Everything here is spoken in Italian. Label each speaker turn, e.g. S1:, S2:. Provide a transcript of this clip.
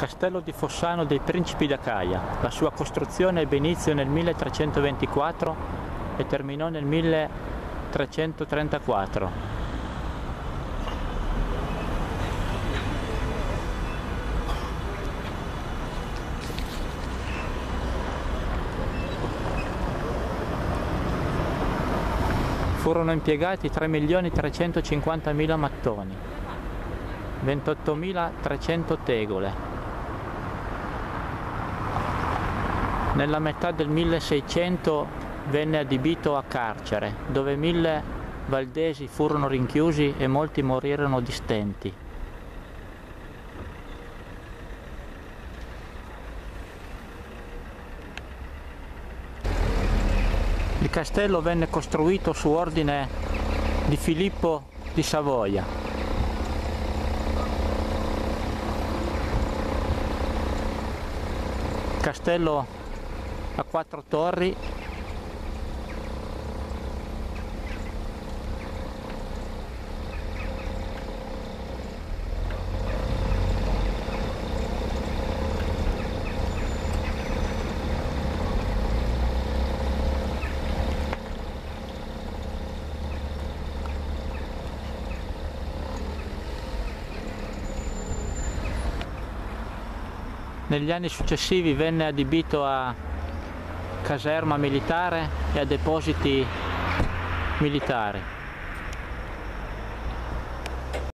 S1: Castello di Fossano dei Principi d'Acaia. La sua costruzione ebbe inizio nel 1324 e terminò nel 1334. Furono impiegati 3.350.000 mattoni, 28.300 tegole. Nella metà del 1600 venne adibito a carcere, dove 1.000 valdesi furono rinchiusi e molti morirono di stenti. Il castello venne costruito su ordine di Filippo di Savoia. Castello a 4 torri. Negli anni successivi venne adibito a caserma militare e a depositi militari.